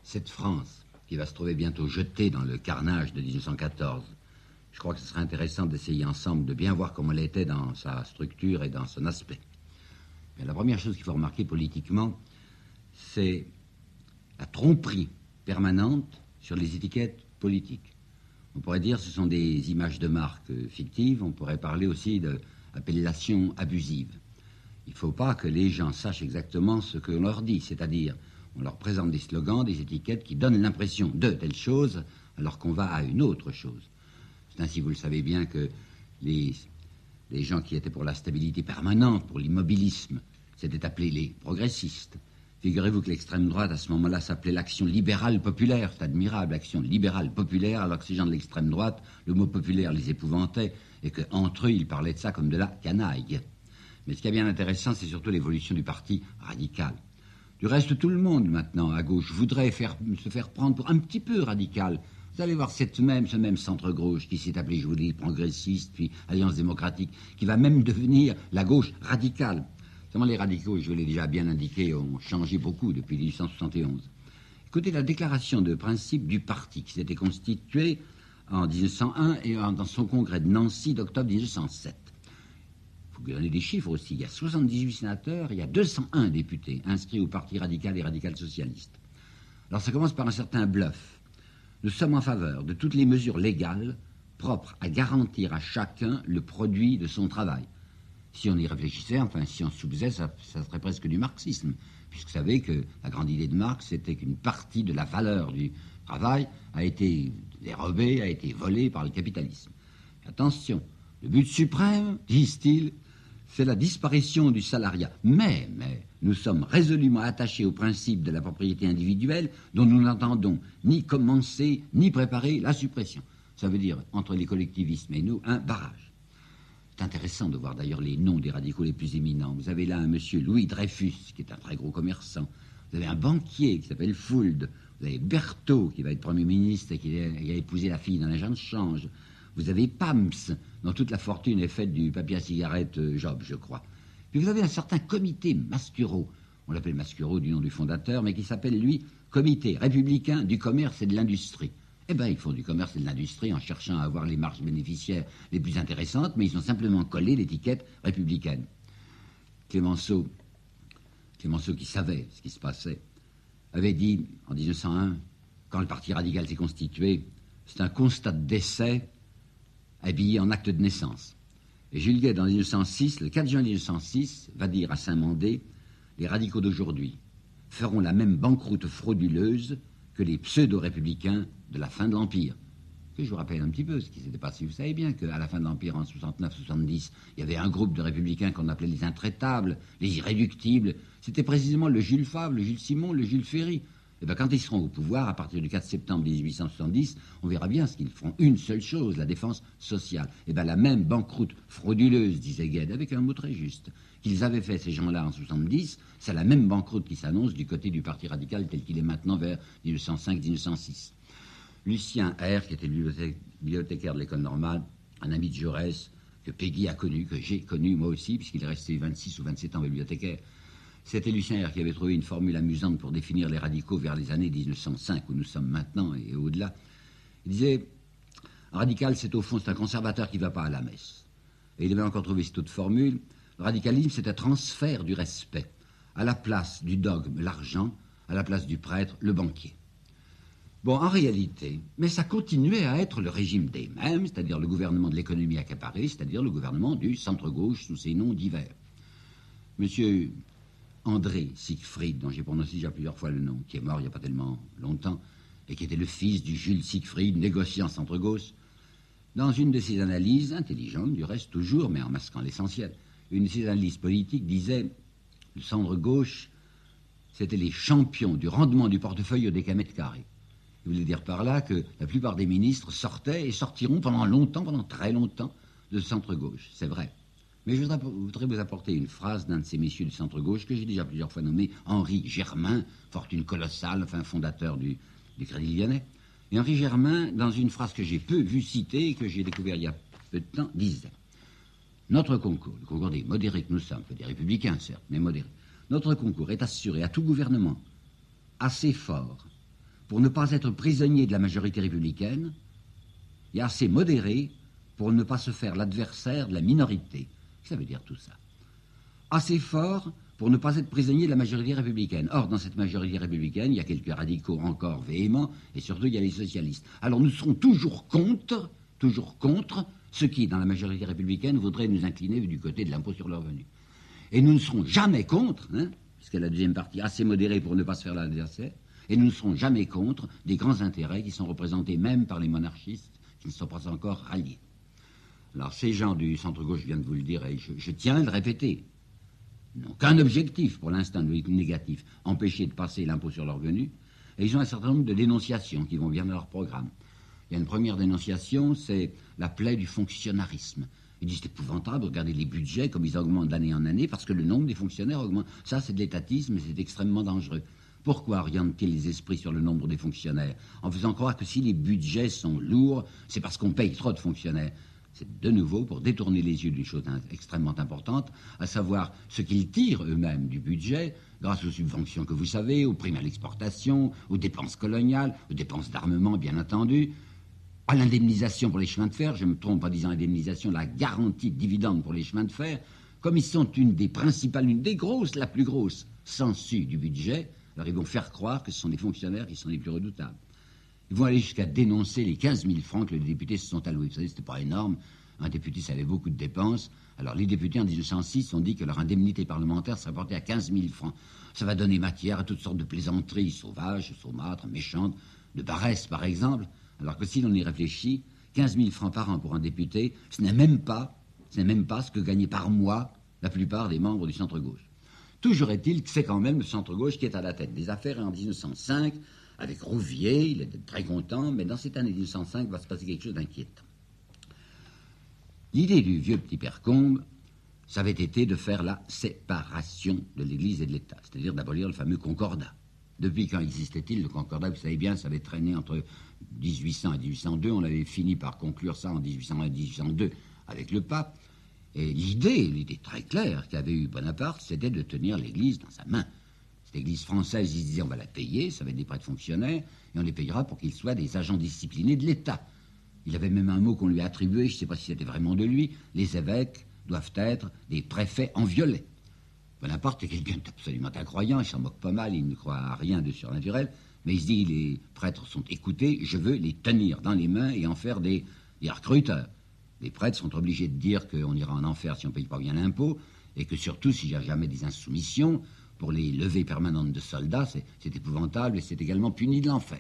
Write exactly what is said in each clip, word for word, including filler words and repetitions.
cette France qui va se trouver bientôt jetée dans le carnage de dix-neuf cent quatorze, je crois que ce serait intéressant d'essayer ensemble de bien voir comment elle était dans sa structure et dans son aspect. Mais la première chose qu'il faut remarquer politiquement, c'est la tromperie permanente sur les étiquettes politiques. On pourrait dire que ce sont des images de marque fictives, on pourrait parler aussi d'appellations abusives. Il ne faut pas que les gens sachent exactement ce que l'on leur dit, c'est-à-dire on leur présente des slogans, des étiquettes qui donnent l'impression de telle chose alors qu'on va à une autre chose. C'est ainsi, vous le savez bien, que les, les gens qui étaient pour la stabilité permanente, pour l'immobilisme, s'étaient appelés les progressistes. Figurez-vous que l'extrême droite, à ce moment-là, s'appelait l'action libérale populaire. C'est admirable, l'action libérale populaire, alors que ces gens de l'extrême droite, le mot populaire les épouvantait, et qu'entre eux, ils parlaient de ça comme de la canaille. Mais ce qui est bien intéressant, c'est surtout l'évolution du parti radical. Du reste, tout le monde, maintenant, à gauche, voudrait faire, se faire prendre pour un petit peu radical. Vous allez voir cette même, ce même centre-gauche qui s'est appelé, je vous dis, progressiste, puis Alliance démocratique, qui va même devenir la gauche radicale. Seulement les radicaux, je l'ai déjà bien indiqué, ont changé beaucoup depuis dix-huit cent soixante et onze. Écoutez la déclaration de principe du parti qui s'était constitué en dix-neuf cent un et dans son congrès de Nancy d'octobre dix-neuf cent sept. Il faut vous donner des chiffres aussi. Il y a soixante-dix-huit sénateurs, il y a deux cent un députés inscrits au Parti radical et radical-socialiste. Alors ça commence par un certain bluff. Nous sommes en faveur de toutes les mesures légales propres à garantir à chacun le produit de son travail. Si on y réfléchissait, enfin si on se faisait, ça, ça serait presque du marxisme. Puisque vous savez que la grande idée de Marx, c'était qu'une partie de la valeur du travail a été dérobée, a été volée par le capitalisme. Attention, le but suprême, disent-ils, c'est la disparition du salariat. Mais, mais, nous sommes résolument attachés au principe de la propriété individuelle dont nous n'entendons ni commencer, ni préparer la suppression. Ça veut dire, entre les collectivismes et nous, un barrage. C'est intéressant de voir d'ailleurs les noms des radicaux les plus éminents. Vous avez là un monsieur Louis Dreyfus, qui est un très gros commerçant. Vous avez un banquier qui s'appelle Fould. Vous avez Berthaud, qui va être Premier ministre et qui a, qui a épousé la fille d'un agent de change. Vous avez Pams, dont toute la fortune est faite du papier à cigarette euh, Job, je crois. Puis vous avez un certain comité Masquereau. On l'appelle Masquereau du nom du fondateur, mais qui s'appelle, lui, Comité républicain du commerce et de l'industrie. Eh bien, ils font du commerce et de l'industrie en cherchant à avoir les marges bénéficiaires les plus intéressantes, mais ils ont simplement collé l'étiquette républicaine. Clémenceau, Clémenceau qui savait ce qui se passait, avait dit en dix-neuf cent un, quand le Parti radical s'est constitué, c'est un constat de décès habillé en acte de naissance. Et Jules Guesde, en dix-neuf cent six, le quatre juin dix-neuf cent six, va dire à Saint-Mandé, les radicaux d'aujourd'hui feront la même banqueroute frauduleuse que les pseudo-républicains de la fin de l'Empire. Que je vous rappelle un petit peu ce qui s'était passé. Vous savez bien qu'à la fin de l'Empire, en soixante-neuf soixante-dix, il y avait un groupe de républicains qu'on appelait les intraitables, les irréductibles. C'était précisément le Jules Favre, le Jules Simon, le Jules Ferry. Et bien, quand ils seront au pouvoir, à partir du quatre septembre dix-huit cent soixante-dix, on verra bien ce qu'ils feront. Une seule chose, la défense sociale. Et bien, la même banqueroute frauduleuse, disait Guesde, avec un mot très juste, qu'ils avaient fait, ces gens-là, en soixante-dix, c'est la même banqueroute qui s'annonce du côté du Parti radical tel qu'il est maintenant vers dix-neuf cent cinq dix-neuf cent six. Lucien R, qui était bibliothécaire de l'école normale, un ami de Jaurès, que Péguy a connu, que j'ai connu moi aussi, puisqu'il est resté vingt-six ou vingt-sept ans bibliothécaire. C'était Lucien R qui avait trouvé une formule amusante pour définir les radicaux vers les années dix-neuf cent cinq, où nous sommes maintenant et au-delà. Il disait, un radical, c'est au fond, c'est un conservateur qui ne va pas à la messe. Et il avait encore trouvé cette autre formule. Le radicalisme, c'est un transfert du respect. À la place du dogme, l'argent, à la place du prêtre, le banquier. Bon, en réalité, mais ça continuait à être le régime des mêmes, c'est-à-dire le gouvernement de l'économie accaparée, c'est-à-dire le gouvernement du centre-gauche sous ses noms divers. Monsieur André Siegfried, dont j'ai prononcé déjà plusieurs fois le nom, qui est mort il n'y a pas tellement longtemps, et qui était le fils du Jules Siegfried, négociant centre-gauche, dans une de ses analyses, intelligentes du reste toujours, mais en masquant l'essentiel, une de ses analyses politiques disait le centre-gauche, c'était les champions du rendement du portefeuille au décamètre carré. Il voulait dire par là que la plupart des ministres sortaient et sortiront pendant longtemps, pendant très longtemps, de centre-gauche. C'est vrai. Mais je voudrais, voudrais vous apporter une phrase d'un de ces messieurs du centre-gauche que j'ai déjà plusieurs fois nommé Henri Germain, fortune colossale, enfin fondateur du, du Crédit Lyonnais. Et Henri Germain, dans une phrase que j'ai peu vue citer et que j'ai découvert il y a peu de temps, disait « Notre concours, le concours des modérés que nous sommes, des républicains certes, mais modérés, notre concours est assuré à tout gouvernement assez fort pour ne pas être prisonnier de la majorité républicaine et assez modéré pour ne pas se faire l'adversaire de la minorité. Ça veut dire tout ça. Assez fort pour ne pas être prisonnier de la majorité républicaine. Or, dans cette majorité républicaine, il y a quelques radicaux encore véhéments, et surtout, il y a les socialistes. Alors, nous serons toujours contre, toujours contre ceux qui, dans la majorité républicaine, voudraient nous incliner du côté de l'impôt sur le revenu. Et nous ne serons jamais contre, hein, puisque la deuxième partie, assez modérée pour ne pas se faire l'adversaire, et nous ne serons jamais contre des grands intérêts qui sont représentés même par les monarchistes qui ne sont pas encore ralliés. Alors, ces gens du centre-gauche, je viens de vous le dire, et je, je tiens à le répéter, n'ont qu'un objectif, pour l'instant, négatif, empêcher de passer l'impôt sur le revenu, et ils ont un certain nombre de dénonciations qui vont bien dans leur programme. Il y a une première dénonciation, c'est la plaie du fonctionnarisme. Ils disent c'est épouvantable, regardez les budgets, comme ils augmentent d'année en année, parce que le nombre des fonctionnaires augmente. Ça, c'est de l'étatisme, et c'est extrêmement dangereux. Pourquoi orientent-ils les esprits sur le nombre des fonctionnaires? En faisant croire que si les budgets sont lourds, c'est parce qu'on paye trop de fonctionnaires. C'est de nouveau pour détourner les yeux d'une chose extrêmement importante, à savoir ce qu'ils tirent eux-mêmes du budget, grâce aux subventions que vous savez, aux primes à l'exportation, aux dépenses coloniales, aux dépenses d'armement, bien entendu, à l'indemnisation pour les chemins de fer, je me trompe en disant indemnisation, la garantie de dividendes pour les chemins de fer, comme ils sont une des principales, une des grosses, la plus grosse, sangsues du budget, alors ils vont faire croire que ce sont des fonctionnaires qui sont les plus redoutables. Ils vont aller jusqu'à dénoncer les quinze mille francs que les députés se sont alloués. Vous savez, c'était pas énorme. Un député, ça avait beaucoup de dépenses. Alors, les députés, en mille neuf cent six, ont dit que leur indemnité parlementaire serait portée à quinze mille francs. Ça va donner matière à toutes sortes de plaisanteries sauvages, saumâtres, méchantes, de paresse, par exemple. Alors que si l'on y réfléchit, quinze mille francs par an pour un député, ce n'est même pas, ce n'est même pas ce que gagnaient par mois la plupart des membres du centre-gauche. Toujours est-il que c'est quand même le centre-gauche qui est à la tête des affaires. Et en mille neuf cent cinq, avec Rouvier, il était très content, mais dans cette année mille neuf cent cinq va se passer quelque chose d'inquiétant. L'idée du vieux petit père Combes, ça avait été de faire la séparation de l'Église et de l'État, c'est-à-dire d'abolir le fameux concordat. Depuis quand existait-il le concordat? Vous savez bien, ça avait traîné entre dix-huit cents et dix-huit cent deux, on avait fini par conclure ça en dix-huit cent un et dix-huit cent deux avec le pape, et l'idée, l'idée très claire qu'avait eu Bonaparte, c'était de tenir l'Église dans sa main. Cette Église française, il se disait on va la payer, ça va être des prêtres fonctionnaires, et on les payera pour qu'ils soient des agents disciplinés de l'État. Il avait même un mot qu'on lui a attribué, je ne sais pas si c'était vraiment de lui, les évêques doivent être des préfets en violet. Bonaparte est quelqu'un d'absolument incroyant, il s'en moque pas mal, il ne croit à rien de surnaturel, mais il se dit les prêtres sont écoutés, je veux les tenir dans les mains et en faire des, des recruteurs. Les prêtres sont obligés de dire qu'on ira en enfer si on ne paye pas bien l'impôt, et que surtout s'il n'y a jamais des insoumissions, pour les levées permanentes de soldats, c'est, c'est épouvantable et c'est également puni de l'enfer.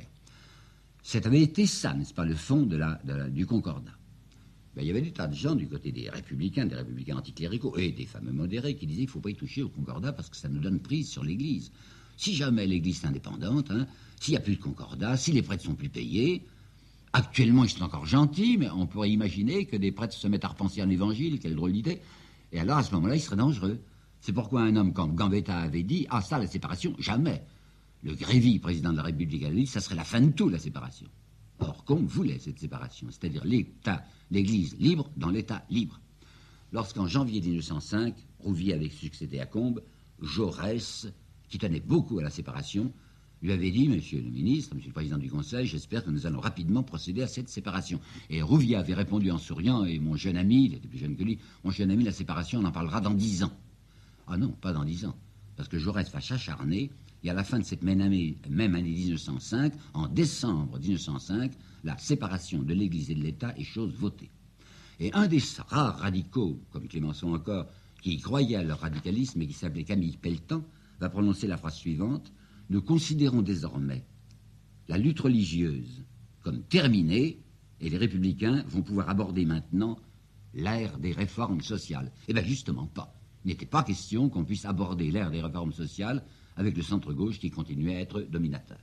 Ça avait été ça, n'est-ce pas, le fond de la, de la, du concordat. Ben, il y avait des tas de gens du côté des républicains, des républicains anticléricaux et des fameux modérés qui disaient qu'il ne faut pas y toucher au concordat parce que ça nous donne prise sur l'Église. Si jamais l'Église est indépendante, hein, s'il n'y a plus de concordat, si les prêtres sont plus payés, actuellement ils sont encore gentils, mais on pourrait imaginer que des prêtres se mettent à repenser un évangile, quelle drôle d'idée, et alors à ce moment-là, il serait dangereux. C'est pourquoi un homme comme Gambetta avait dit « Ah ça, la séparation, jamais !» Le Grévy, président de la République, a dit « Ça serait la fin de tout, la séparation ». Or, Combes voulait cette séparation, c'est-à-dire l'État, l'Église libre dans l'État libre. Lorsqu'en janvier mille neuf cent cinq, Rouvier avait succédé à Combes, Jaurès, qui tenait beaucoup à la séparation, lui avait dit « Monsieur le ministre, monsieur le président du Conseil, j'espère que nous allons rapidement procéder à cette séparation ». Et Rouvier avait répondu en souriant, et mon jeune ami, il était plus jeune que lui, mon jeune ami, la séparation, on en parlera dans dix ans. Ah non, pas dans dix ans, parce que Jaurès va s'acharner, et à la fin de cette même année, même année mille neuf cent cinq, en décembre mille neuf cent cinq, la séparation de l'Église et de l'État est chose votée. Et un des rares radicaux, comme Clémenceau encore, qui y croyait à leur radicalisme et qui s'appelait Camille Pelletan, va prononcer la phrase suivante: « Nous considérons désormais la lutte religieuse comme terminée et les républicains vont pouvoir aborder maintenant l'ère des réformes sociales. » Eh bien justement pas. Il n'était pas question qu'on puisse aborder l'ère des réformes sociales avec le centre-gauche qui continuait à être dominateur.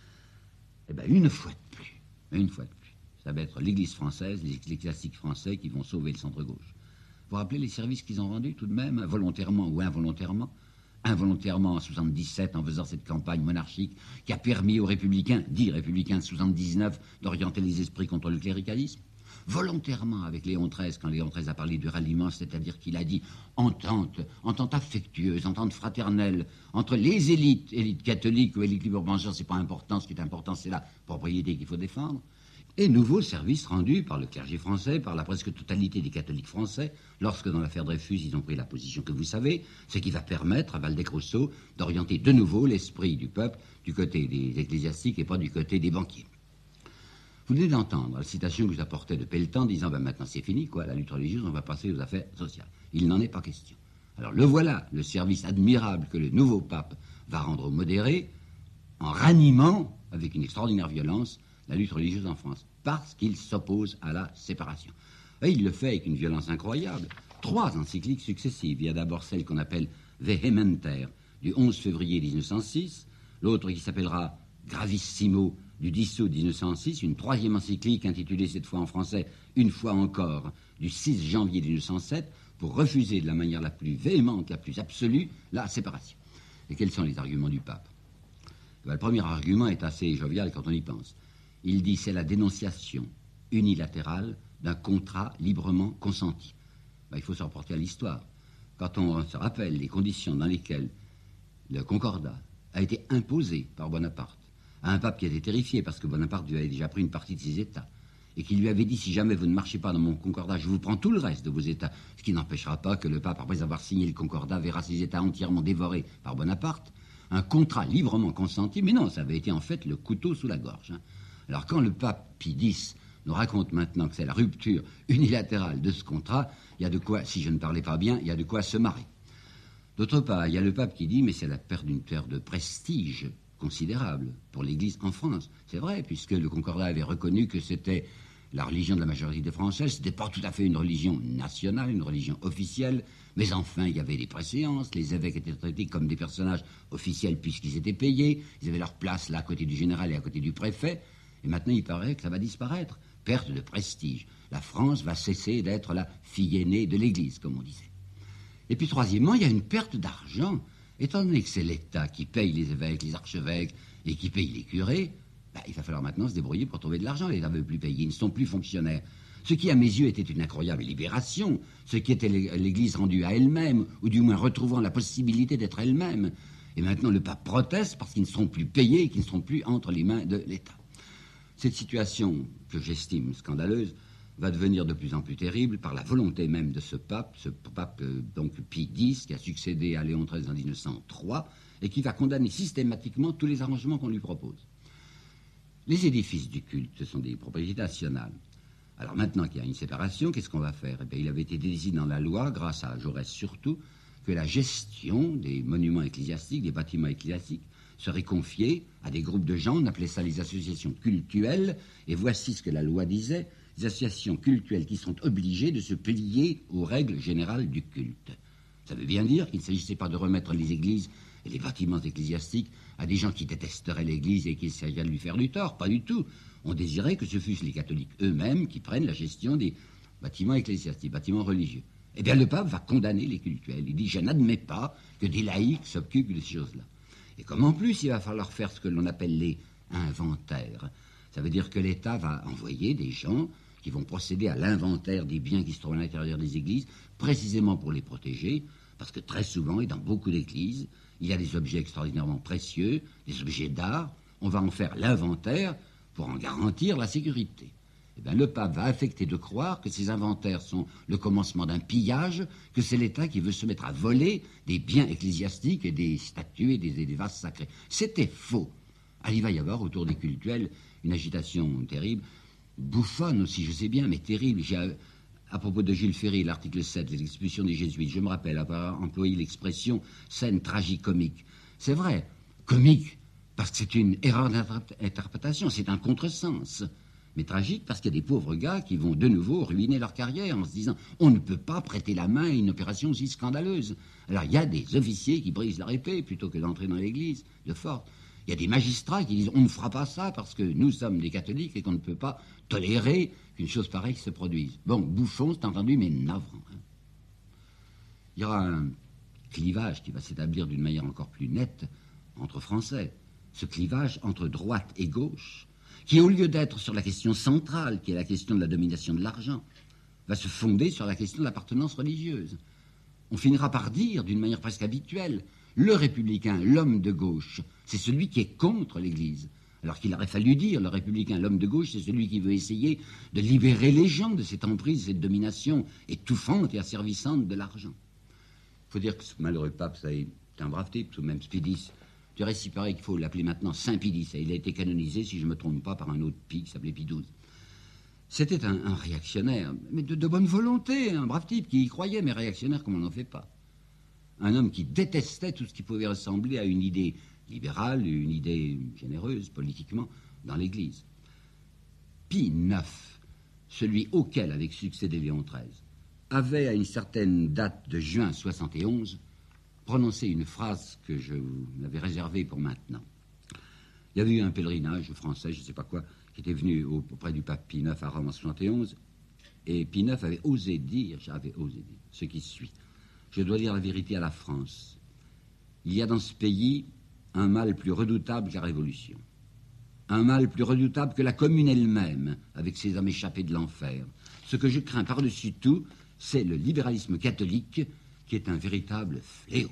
Eh bien, une fois de plus, une fois de plus, ça va être l'Église française, les ecclésiastiques français qui vont sauver le centre-gauche. Vous vous rappelez les services qu'ils ont rendus tout de même, volontairement ou involontairement? Involontairement en soixante-dix-sept, en faisant cette campagne monarchique qui a permis aux républicains, dits républicains de soixante-dix-neuf, d'orienter les esprits contre le cléricalisme. volontairement avec Léon treize, quand Léon treize a parlé du ralliement, c'est-à-dire qu'il a dit entente, entente affectueuse, entente fraternelle entre les élites, élites catholiques ou élites libre-penseurs, c'est pas important, ce qui est important, c'est la propriété qu'il faut défendre. Et nouveau service rendu par le clergé français, par la presque totalité des catholiques français, lorsque dans l'affaire Dreyfus, ils ont pris la position que vous savez, ce qui va permettre à Waldeck-Rousseau d'orienter de nouveau l'esprit du peuple du côté des ecclésiastiques et pas du côté des banquiers. Vous venez d'entendre la citation que je vous apportais de Pelletan disant ben maintenant c'est fini, quoi, la lutte religieuse, on va passer aux affaires sociales. Il n'en est pas question. Alors le voilà, le service admirable que le nouveau pape va rendre aux modérés en ranimant, avec une extraordinaire violence, la lutte religieuse en France, parce qu'il s'oppose à la séparation. Et il le fait avec une violence incroyable. Trois encycliques successives. Il y a d'abord celle qu'on appelle Vehementer, du onze février mille neuf cent six, l'autre qui s'appellera Gravissimo, du dix août mille neuf cent six, une troisième encyclique intitulée cette fois en français, une fois encore, du six janvier mille neuf cent sept, pour refuser de la manière la plus véhémente, la plus absolue, la séparation. Et quels sont les arguments du pape? Ben, le premier argument est assez jovial quand on y pense. Il dit c'est la dénonciation unilatérale d'un contrat librement consenti. Ben, il faut se reporter à l'histoire. Quand on se rappelle les conditions dans lesquelles le concordat a été imposé par Bonaparte à un pape qui était terrifié parce que Bonaparte lui avait déjà pris une partie de ses États et qui lui avait dit si jamais vous ne marchez pas dans mon concordat, je vous prends tout le reste de vos États, ce qui n'empêchera pas que le pape, après avoir signé le concordat, verra ses États entièrement dévorés par Bonaparte. Un contrat librement consenti, mais non, ça avait été en fait le couteau sous la gorge. Hein. Alors quand le pape Pie X nous raconte maintenant que c'est la rupture unilatérale de ce contrat, il y a de quoi, si je ne parlais pas bien, il y a de quoi se marrer. D'autre part, il y a le pape qui dit mais c'est la perte d'une perte de prestige considérable pour l'Église en France. C'est vrai, puisque le concordat avait reconnu que c'était la religion de la majorité française, ce n'était pas tout à fait une religion nationale, une religion officielle, mais enfin, il y avait des préséances, les évêques étaient traités comme des personnages officiels puisqu'ils étaient payés, ils avaient leur place là à côté du général et à côté du préfet, et maintenant il paraît que ça va disparaître. Perte de prestige. La France va cesser d'être la fille aînée de l'Église, comme on disait. Et puis troisièmement, il y a une perte d'argent. Étant donné que c'est l'État qui paye les évêques, les archevêques et qui paye les curés, bah, il va falloir maintenant se débrouiller pour trouver de l'argent. L'État ne veut plus payer, ils ne sont plus fonctionnaires. Ce qui, à mes yeux, était une incroyable libération, ce qui était l'Église rendue à elle-même, ou du moins retrouvant la possibilité d'être elle-même. Et maintenant, le pape proteste parce qu'ils ne seront plus payés et qu'ils ne seront plus entre les mains de l'État. Cette situation, que j'estime scandaleuse, va devenir de plus en plus terrible par la volonté même de ce pape, ce pape euh, donc Pie X, qui a succédé à Léon treize en mille neuf cent trois, et qui va condamner systématiquement tous les arrangements qu'on lui propose. Les édifices du culte, ce sont des propriétés nationales. Alors maintenant qu'il y a une séparation, qu'est-ce qu'on va faire? Eh bien, il avait été décidé dans la loi, grâce à Jaurès surtout, que la gestion des monuments ecclésiastiques, des bâtiments ecclésiastiques, serait confiée à des groupes de gens, on appelait ça les associations cultuelles, et voici ce que la loi disait, les associations cultuelles qui sont obligées de se plier aux règles générales du culte. Ça veut bien dire qu'il ne s'agissait pas de remettre les églises et les bâtiments ecclésiastiques à des gens qui détesteraient l'église et qui essayeraient de lui faire du tort, pas du tout. On désirait que ce fussent les catholiques eux-mêmes qui prennent la gestion des bâtiments ecclésiastiques, bâtiments religieux. Eh bien, le pape va condamner les cultuels. Il dit, je n'admets pas que des laïcs s'occupent de ces choses-là. Et comme en plus, il va falloir faire ce que l'on appelle les inventaires. Ça veut dire que l'État va envoyer des gens qui vont procéder à l'inventaire des biens qui se trouvent à l'intérieur des églises, précisément pour les protéger, parce que très souvent, et dans beaucoup d'églises, il y a des objets extraordinairement précieux, des objets d'art, on va en faire l'inventaire pour en garantir la sécurité. Eh bien, le pape va affecter de croire que ces inventaires sont le commencement d'un pillage, que c'est l'État qui veut se mettre à voler des biens ecclésiastiques et des statues et des, et des vases sacrés. C'était faux. Alors, il va y avoir autour des cultuels une agitation terrible, bouffonne aussi, je sais bien, mais terrible. J'ai, à propos de Jules Ferry, l'article sept, l'expulsion des jésuites, je me rappelle avoir employé l'expression scène tragicomique. C'est vrai, comique, parce que c'est une erreur d'interprétation, c'est un contresens. Mais tragique parce qu'il y a des pauvres gars qui vont de nouveau ruiner leur carrière en se disant on ne peut pas prêter la main à une opération aussi scandaleuse. Alors il y a des officiers qui brisent leur épée plutôt que d'entrer dans l'église de force. Il y a des magistrats qui disent on ne fera pas ça parce que nous sommes des catholiques et qu'on ne peut pas tolérer qu'une chose pareille se produise. Bon, bouffon, c'est entendu, mais navrant. Hein. Il y aura un clivage qui va s'établir d'une manière encore plus nette entre Français. Ce clivage entre droite et gauche qui, au lieu d'être sur la question centrale, qui est la question de la domination de l'argent, va se fonder sur la question de l'appartenance religieuse. On finira par dire, d'une manière presque habituelle, le républicain, l'homme de gauche, c'est celui qui est contre l'Église. Alors qu'il aurait fallu dire, le républicain, l'homme de gauche, c'est celui qui veut essayer de libérer les gens de cette emprise, de cette domination étouffante et asservissante de l'argent. Il faut dire que ce malheureux pape, c'est un brave type, tout de même Pie. Je dirais si pareil qu'il faut l'appeler maintenant Saint Pie. Il a été canonisé, si je ne me trompe pas, par un autre Pie qui s'appelait Pie douze. C'était un, un réactionnaire, mais de, de bonne volonté, un brave type qui y croyait, mais réactionnaire comme on n'en fait pas. Un homme qui détestait tout ce qui pouvait ressembler à une idée libérale, une idée généreuse politiquement dans l'Église. Pie neuf, celui auquel avait succédé Léon treize, avait à une certaine date de juin soixante et onze prononcé une phrase que je vous avais réservée pour maintenant. Il y avait eu un pèlerinage français, je ne sais pas quoi, qui était venu auprès du pape Pie neuf à Rome en soixante et onze, et Pie neuf avait osé dire, j'avais osé dire, ce qui suit. Je dois dire la vérité à la France. Il y a dans ce pays un mal plus redoutable que la Révolution. Un mal plus redoutable que la Commune elle-même, avec ses hommes échappés de l'enfer. Ce que je crains par-dessus tout, c'est le libéralisme catholique, qui est un véritable fléau.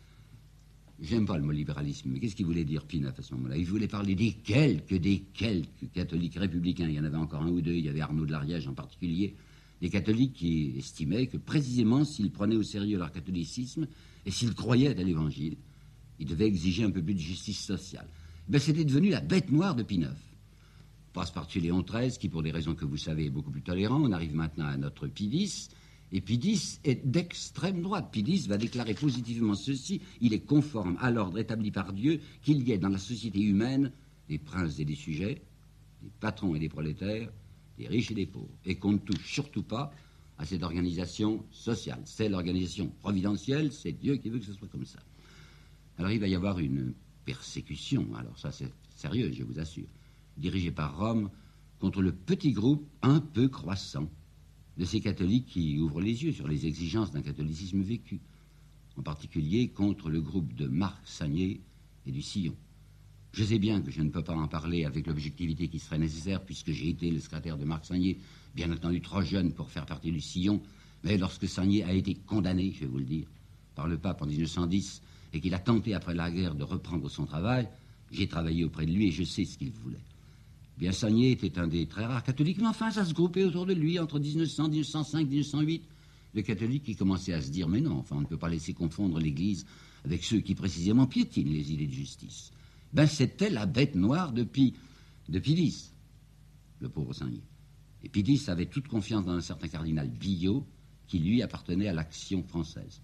J'aime pas le mot libéralisme, mais qu'est-ce qu'il voulait dire Pie neuf à ce moment-là? Il voulait parler des quelques, des quelques catholiques républicains. Il y en avait encore un ou deux, il y avait Arnaud de l'Ariège en particulier. Des catholiques qui estimaient que précisément s'ils prenaient au sérieux leur catholicisme et s'ils croyaient à l'Évangile, ils devaient exiger un peu plus de justice sociale. Ben, c'était devenu la bête noire de Pie neuf. On passe par-dessus Léon treize, qui pour des raisons que vous savez est beaucoup plus tolérant. On arrive maintenant à notre Pie dix, et Pie dix est d'extrême droite. Pie dix va déclarer positivement ceci: il est conforme à l'ordre établi par Dieu qu'il y ait dans la société humaine des princes et des sujets, des patrons et des prolétaires, des riches et des pauvres, et qu'on ne touche surtout pas à cette organisation sociale. C'est l'organisation providentielle, c'est Dieu qui veut que ce soit comme ça. Alors il va y avoir une persécution, alors ça c'est sérieux, je vous assure, dirigée par Rome contre le petit groupe un peu croissant de ces catholiques qui ouvrent les yeux sur les exigences d'un catholicisme vécu, en particulier contre le groupe de Marc Sagnier et du Sillon. Je sais bien que je ne peux pas en parler avec l'objectivité qui serait nécessaire, puisque j'ai été le secrétaire de Marc Sagnier, bien entendu trop jeune pour faire partie du Sillon, mais lorsque Sagnier a été condamné, je vais vous le dire, par le pape en dix-neuf cent dix, et qu'il a tenté après la guerre de reprendre son travail, j'ai travaillé auprès de lui et je sais ce qu'il voulait. Bien, Sagnier était un des très rares catholiques, mais enfin ça se groupait autour de lui entre dix-neuf cents, dix-neuf cent cinq, dix-neuf cent huit, de catholiques qui commençaient à se dire, mais non, enfin on ne peut pas laisser confondre l'Église avec ceux qui précisément piétinent les idées de justice. Ben c'était la bête noire de Pie, de Pie dix, le pauvre Sagnier. Et Pie dix avait toute confiance dans un certain cardinal Billot, qui lui appartenait à l'Action française.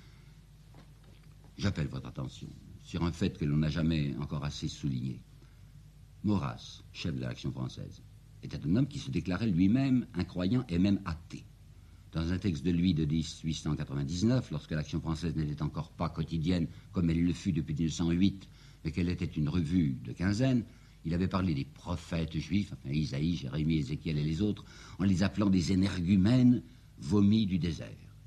J'appelle votre attention sur un fait que l'on n'a jamais encore assez souligné. Maurras, chef de l'Action française, était un homme qui se déclarait lui-même incroyant et même athée. Dans un texte de lui de dix-huit cent quatre-vingt-dix-neuf, lorsque l'Action française n'était encore pas quotidienne comme elle le fut depuis dix-neuf cent huit, mais qu'elle était une revue de quinzaine, il avait parlé des prophètes juifs, enfin Isaïe, Jérémie, Ézéchiel et les autres, en les appelant des énergumènes vomis du désert.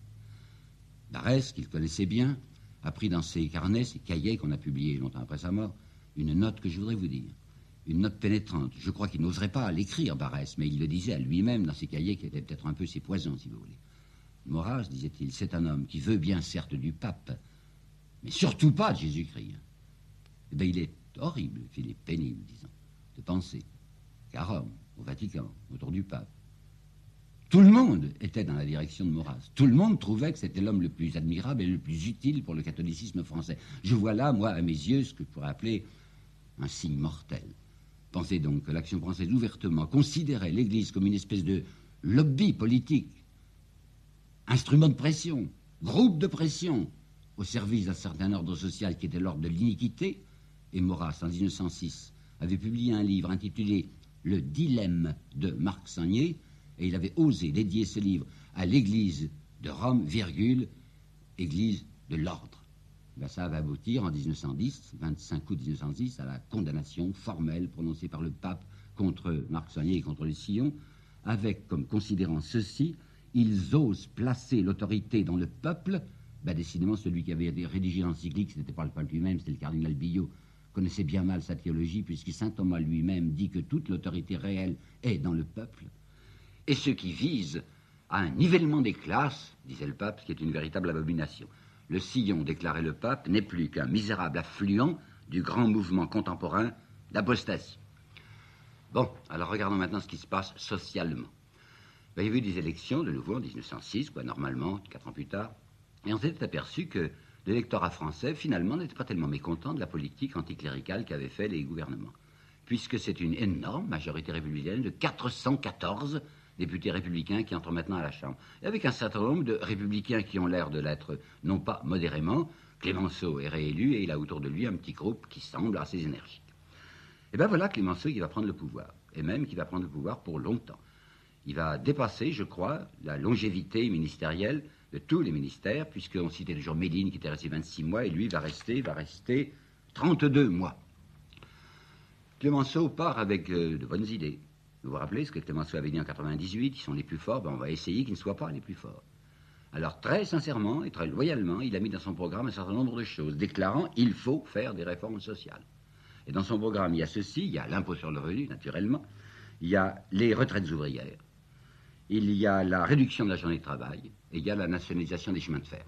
Barès, qu'il connaissait bien, a pris dans ses carnets, ses cahiers qu'on a publiés longtemps après sa mort, une note que je voudrais vous dire. Une note pénétrante. Je crois qu'il n'oserait pas l'écrire, Barès, mais il le disait à lui-même dans ses cahiers, qui étaient peut-être un peu ses poisons, si vous voulez. Maurras, disait-il, c'est un homme qui veut bien, certes, du pape, mais surtout pas de Jésus-Christ. Eh bien, il est horrible, il est pénible, disons, de penser qu'à Rome, au Vatican, autour du pape, tout le monde était dans la direction de Maurras. Tout le monde trouvait que c'était l'homme le plus admirable et le plus utile pour le catholicisme français. Je vois là, moi, à mes yeux, ce que je pourrais appeler un signe mortel. Pensez donc que l'Action française ouvertement considérait l'Église comme une espèce de lobby politique, instrument de pression, groupe de pression, au service d'un certain ordre social qui était l'ordre de l'iniquité. Et Maurras, en dix-neuf cent six, avait publié un livre intitulé « Le dilemme de Marc Sagnier », et il avait osé dédier ce livre à l'Église de Rome, virgule, Église de l'ordre. Ben, ça va aboutir en dix-neuf cent dix, vingt-cinq août dix-neuf cent dix, à la condamnation formelle prononcée par le pape contre Marc Sagnier et contre le Sillon, avec comme considérant ceci: ils osent placer l'autorité dans le peuple. Ben, décidément, celui qui avait rédigé l'encyclique, ce n'était pas le pape lui-même, c'était le cardinal Billot, connaissait bien mal sa théologie, puisque saint Thomas lui-même dit que toute l'autorité réelle est dans le peuple, et ce qui vise à un nivellement des classes, disait le pape, ce qui est une véritable abomination. Le sillon, déclarait le pape, n'est plus qu'un misérable affluent du grand mouvement contemporain d'apostasie. Bon, alors regardons maintenant ce qui se passe socialement. Ben, il y a eu des élections, de nouveau, en mille neuf cent six, quoi, normalement, quatre ans plus tard, et on s'est aperçu que l'électorat français, finalement, n'était pas tellement mécontent de la politique anticléricale qu'avaient fait les gouvernements, puisque c'est une énorme majorité républicaine de quatre cent quatorze députés républicains qui entrent maintenant à la Chambre, et avec un certain nombre de républicains qui ont l'air de l'être, non pas modérément. Clémenceau est réélu, et il a autour de lui un petit groupe qui semble assez énergique. Et bien voilà Clémenceau qui va prendre le pouvoir, et même qui va prendre le pouvoir pour longtemps. Il va dépasser, je crois, la longévité ministérielle de tous les ministères, puisqu'on citait toujours Méline qui était resté vingt-six mois, et lui va rester, va rester trente-deux mois. Clémenceau part avec euh, de bonnes idées. Vous vous rappelez ce que Clémenceau avait dit en quatre-vingt-dix-huit, ils sont les plus forts, ben on va essayer qu'ils ne soient pas les plus forts. Alors très sincèrement et très loyalement, il a mis dans son programme un certain nombre de choses, déclarant il faut faire des réformes sociales. Et dans son programme, il y a ceci, il y a l'impôt sur le revenu, naturellement, il y a les retraites ouvrières, il y a la réduction de la journée de travail, et il y a la nationalisation des chemins de fer.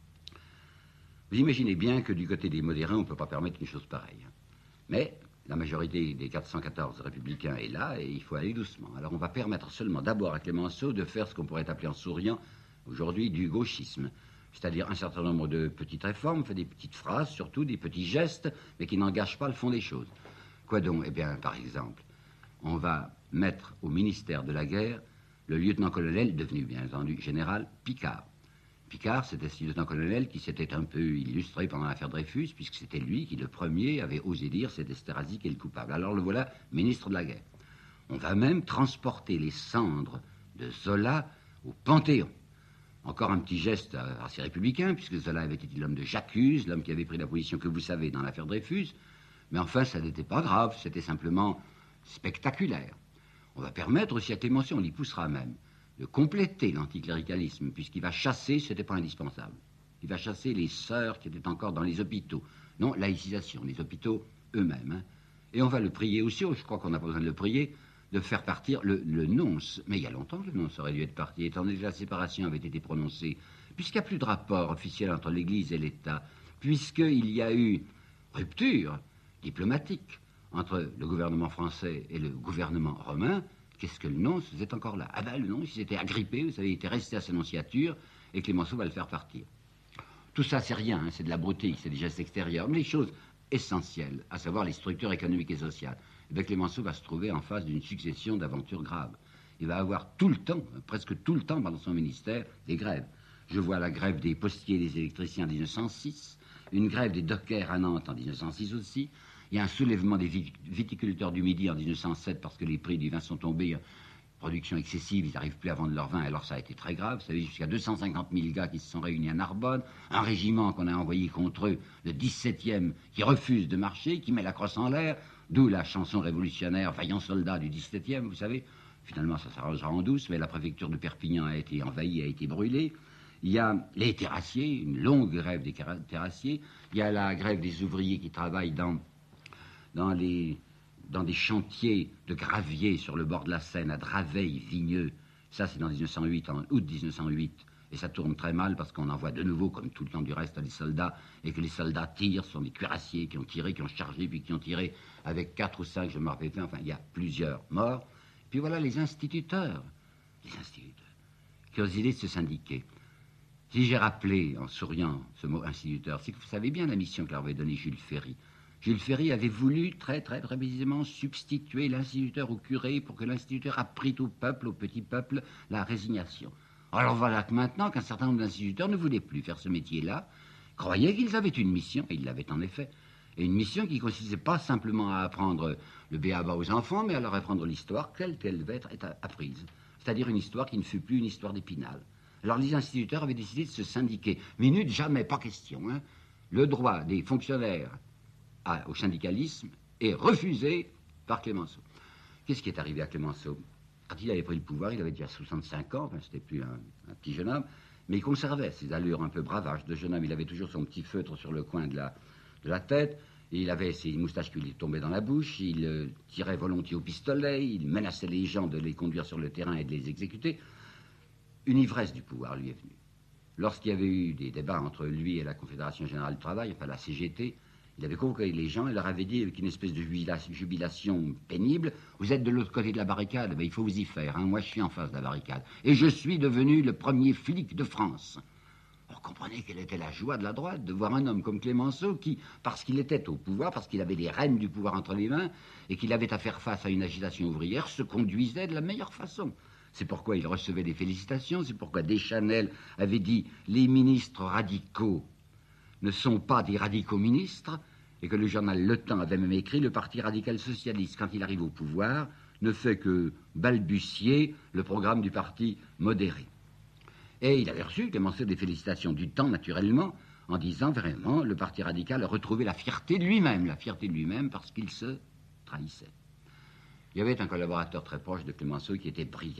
Vous imaginez bien que du côté des modérés, on ne peut pas permettre une chose pareille. Mais la majorité des quatre cent quatorze républicains est là, et il faut aller doucement. Alors on va permettre seulement d'abord à Clémenceau de faire ce qu'on pourrait appeler en souriant aujourd'hui du gauchisme, c'est-à-dire un certain nombre de petites réformes, fait des petites phrases, surtout des petits gestes, mais qui n'engagent pas le fond des choses. Quoi donc? Eh bien, par exemple, on va mettre au ministère de la guerre le lieutenant-colonel, devenu bien entendu général, Picard. Picard, c'était ce lieutenant-colonel qui s'était un peu illustré pendant l'affaire Dreyfus, puisque c'était lui qui, le premier, avait osé dire c'est Esterhazy qui est le coupable. Alors le voilà, ministre de la guerre. On va même transporter les cendres de Zola au Panthéon. Encore un petit geste assez républicain, puisque Zola avait été l'homme de J'accuse, l'homme qui avait pris la position que vous savez dans l'affaire Dreyfus. Mais enfin, ça n'était pas grave, c'était simplement spectaculaire. On va permettre aussi à Clémenceau, on l'y poussera même, de compléter l'anticléricalisme, puisqu'il va chasser, ce n'était pas indispensable, il va chasser les sœurs qui étaient encore dans les hôpitaux. Non, laïcisation, les hôpitaux eux-mêmes. Hein. Et on va le prier aussi, je crois qu'on n'a pas besoin de le prier, de faire partir le, le nonce. Mais il y a longtemps que le nonce aurait dû être parti, étant donné que la séparation avait été prononcée, puisqu'il n'y a plus de rapport officiel entre l'Église et l'État, puisqu'il y a eu rupture diplomatique entre le gouvernement français et le gouvernement romain. Qu'est-ce que le nonce faisait encore là? Ah ben le nonce, il s'était agrippé, vous savez, il était resté à sa nonciature, et Clémenceau va le faire partir. Tout ça, c'est rien, hein, c'est de la beauté, c'est des gestes extérieurs, mais les choses essentielles, à savoir les structures économiques et sociales, eh bien, Clémenceau va se trouver en face d'une succession d'aventures graves. Il va avoir tout le temps, presque tout le temps pendant son ministère, des grèves. Je vois la grève des postiers et des électriciens en dix-neuf cent six, une grève des dockers à Nantes en dix-neuf cent six aussi. Il y a un soulèvement des viticulteurs du Midi en dix-neuf cent sept parce que les prix du vin sont tombés, production excessive, ils n'arrivent plus à vendre leur vin, alors ça a été très grave. Vous savez, jusqu'à deux cent cinquante mille gars qui se sont réunis à Narbonne, un régiment qu'on a envoyé contre eux, le dix-septième, qui refuse de marcher, qui met la crosse en l'air, d'où la chanson révolutionnaire « Vaillant soldat » du dix-septième, vous savez. Finalement, ça s'arrangera en douce, mais la préfecture de Perpignan a été envahie, a été brûlée. Il y a les terrassiers, une longue grève des terrassiers. Il y a la grève des ouvriers qui travaillent dans... Dans, les, dans des chantiers de gravier sur le bord de la Seine, à Draveil, Vigneux. Ça, c'est dans dix-neuf cent huit, en août dix-neuf cent huit. Et ça tourne très mal parce qu'on envoie de nouveau, comme tout le temps du reste, des soldats, et que les soldats tirent, ce sont des cuirassiers qui ont tiré, qui ont chargé, puis qui ont tiré avec quatre ou cinq, je me rappelle pas, enfin, il y a plusieurs morts. Puis voilà les instituteurs, les instituteurs, qui ont décidé de se syndiquer. Si j'ai rappelé, en souriant, ce mot instituteur, c'est que vous savez bien la mission que leur avait donnée Jules Ferry. Jules Ferry avait voulu très très très précisément substituer l'instituteur au curé pour que l'instituteur apprît au peuple, au petit peuple, la résignation. Alors voilà que maintenant qu'un certain nombre d'instituteurs ne voulaient plus faire ce métier-là, croyaient qu'ils avaient une mission, et ils l'avaient en effet, et une mission qui ne consistait pas simplement à apprendre le b a ba aux enfants, mais à leur apprendre l'histoire telle qu'elle devait être apprise. C'est-à-dire une histoire qui ne fut plus une histoire d'Épinal. Alors les instituteurs avaient décidé de se syndiquer. Minute, jamais, pas question. Hein. Le droit des fonctionnaires au syndicalisme est refusé par Clémenceau. Qu'est-ce qui est arrivé à Clémenceau? Quand il avait pris le pouvoir, il avait déjà soixante-cinq ans, enfin, c'était plus un, un petit jeune homme, mais il conservait ses allures un peu bravaches de jeune homme. Il avait toujours son petit feutre sur le coin de la, de la tête, Il avait ses moustaches qui lui tombaient dans la bouche, il euh, tirait volontiers au pistolet, il menaçait les gens de les conduire sur le terrain et de les exécuter. Une ivresse du pouvoir lui est venue. Lorsqu'il y avait eu des débats entre lui et la Confédération Générale du Travail, enfin la C G T, il avait convoqué les gens et leur avait dit avec une espèce de jubilation, jubilation pénible, vous êtes de l'autre côté de la barricade, ben, il faut vous y faire, hein. Moi je suis en face de la barricade. Et je suis devenu le premier flic de France. Alors comprenez quelle était la joie de la droite de voir un homme comme Clémenceau qui, parce qu'il était au pouvoir, parce qu'il avait les rênes du pouvoir entre les mains et qu'il avait à faire face à une agitation ouvrière, se conduisait de la meilleure façon. C'est pourquoi il recevait des félicitations, c'est pourquoi Deschanel avait dit « les ministres radicaux ne sont pas des radicaux ministres » et que le journal Le Temps avait même écrit « le parti radical socialiste, quand il arrive au pouvoir, ne fait que balbutier le programme du parti modéré ». Et il avait reçu, Clémenceau, des félicitations du Temps, naturellement, en disant vraiment, le Parti radical a retrouvé la fierté de lui-même, la fierté de lui-même parce qu'il se trahissait. Il y avait un collaborateur très proche de Clémenceau qui était Briand.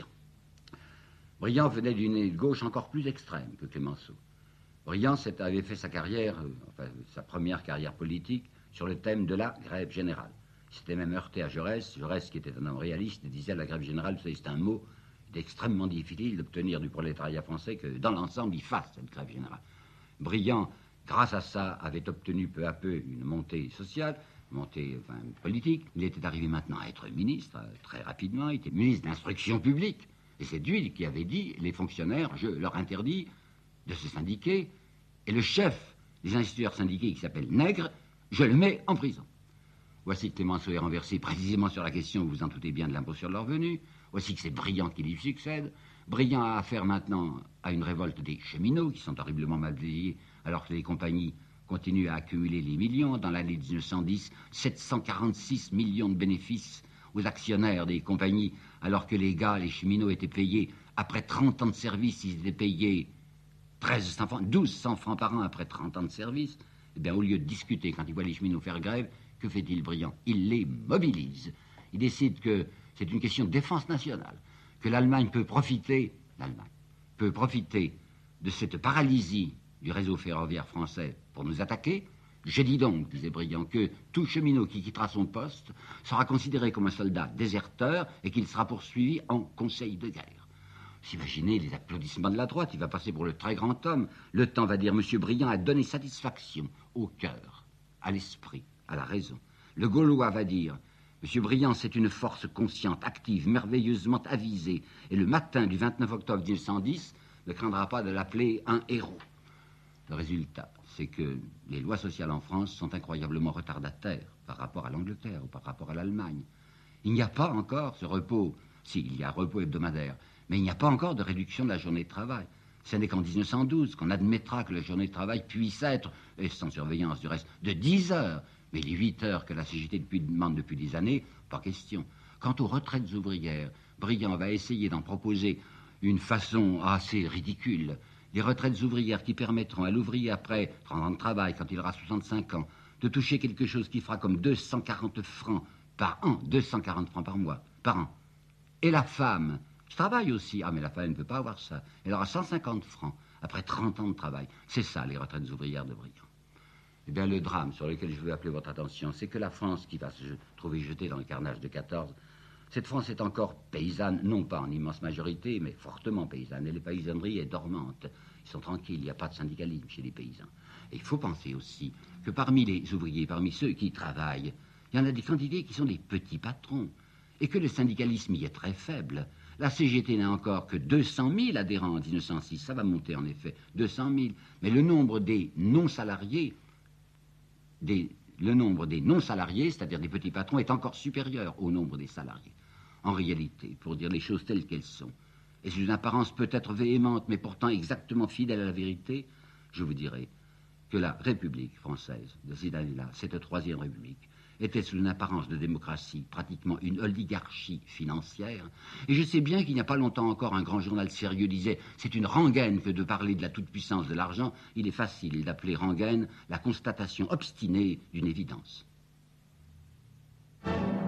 Briand venait d'une gauche encore plus extrême que Clémenceau. Briand avait fait sa carrière, enfin sa première carrière politique, sur le thème de la grève générale. Il s'était même heurté à Jaurès, Jaurès qui était un homme réaliste, disait la grève générale, vous savez, c'est un mot extrêmement difficile d'obtenir du prolétariat français que dans l'ensemble il fasse cette grève générale. Briand, grâce à ça, avait obtenu peu à peu une montée sociale, une montée enfin, politique. Il était arrivé maintenant à être ministre, très rapidement, il était ministre de l'instruction publique. Et c'est lui qui avait dit, les fonctionnaires, je leur interdis de se syndiquer, et le chef des instituteurs syndiqués qui s'appelle Nègre, je le mets en prison. Voici que Clémenceau est renversé précisément sur la question, vous vous en doutez bien, de l'impôt sur le revenu. Voici que c'est Briand qui lui succède. Briand a affaire maintenant à une révolte des cheminots qui sont horriblement mal payés alors que les compagnies continuent à accumuler les millions. Dans l'année mille neuf cent dix, sept cent quarante-six millions de bénéfices aux actionnaires des compagnies alors que les gars, les cheminots étaient payés après trente ans de service, ils étaient payés mille trois cents francs, douze cents francs par an après trente ans de service. Eh bien, au lieu de discuter quand il voit les cheminots faire grève, que fait-il, Briand? Il les mobilise. Il décide que c'est une question de défense nationale, que l'Allemagne peut profiter, l'Allemagne peut profiter de cette paralysie du réseau ferroviaire français pour nous attaquer. Je dis donc, disait Briand, que tout cheminot qui quittera son poste sera considéré comme un soldat déserteur et qu'il sera poursuivi en conseil de guerre. Vous imaginez les applaudissements de la droite, il va passer pour le très grand homme. Le Temps va dire, Monsieur Briand a donné satisfaction au cœur, à l'esprit, à la raison. Le Gaulois va dire, Monsieur Briand, c'est une force consciente, active, merveilleusement avisée. Et le matin du vingt-neuf octobre mille neuf cent dix ne craindra pas de l'appeler un héros. Le résultat, c'est que les lois sociales en France sont incroyablement retardataires par rapport à l'Angleterre ou par rapport à l'Allemagne. Il n'y a pas encore ce repos, si, il y a repos hebdomadaire, mais il n'y a pas encore de réduction de la journée de travail. Ce n'est qu'en mille neuf cent douze qu'on admettra que la journée de travail puisse être, et sans surveillance du reste, de dix heures. Mais les huit heures que la C G T depuis, demande depuis des années, pas question. Quant aux retraites ouvrières, Briand va essayer d'en proposer une façon assez ridicule. Des retraites ouvrières qui permettront à l'ouvrier après trente ans de travail, quand il aura soixante-cinq ans, de toucher quelque chose qui fera comme deux cent quarante francs par an, deux cent quarante francs par mois, par an. Et la femme, qui travaille aussi, ah mais la femme elle ne peut pas avoir ça, elle aura cent cinquante francs après trente ans de travail. C'est ça les retraites ouvrières de Briand. Eh bien, le drame sur lequel je veux appeler votre attention, c'est que la France, qui va se trouver jetée dans le carnage de quatorze, cette France est encore paysanne, non pas en immense majorité, mais fortement paysanne. Et la paysannerie est dormante. Ils sont tranquilles, il n'y a pas de syndicalisme chez les paysans. Et il faut penser aussi que parmi les ouvriers, parmi ceux qui travaillent, il y en a des quantités qui sont des petits patrons. Et que le syndicalisme y est très faible. La C G T n'a encore que deux cent mille adhérents en mille neuf cent six. Ça va monter en effet, deux cent mille. Mais le nombre des non-salariés... Des, le nombre des non-salariés, c'est-à-dire des petits patrons, est encore supérieur au nombre des salariés. En réalité, pour dire les choses telles qu'elles sont, et sous une apparence peut-être véhémente, mais pourtant exactement fidèle à la vérité, je vous dirai que la République française de ces années-là, cette troisième République, était sous une apparence de démocratie, pratiquement une oligarchie financière. Et je sais bien qu'il n'y a pas longtemps encore, un grand journal sérieux disait « c'est une rengaine que de parler de la toute-puissance de l'argent ». Il est facile d'appeler rengaine la constatation obstinée d'une évidence.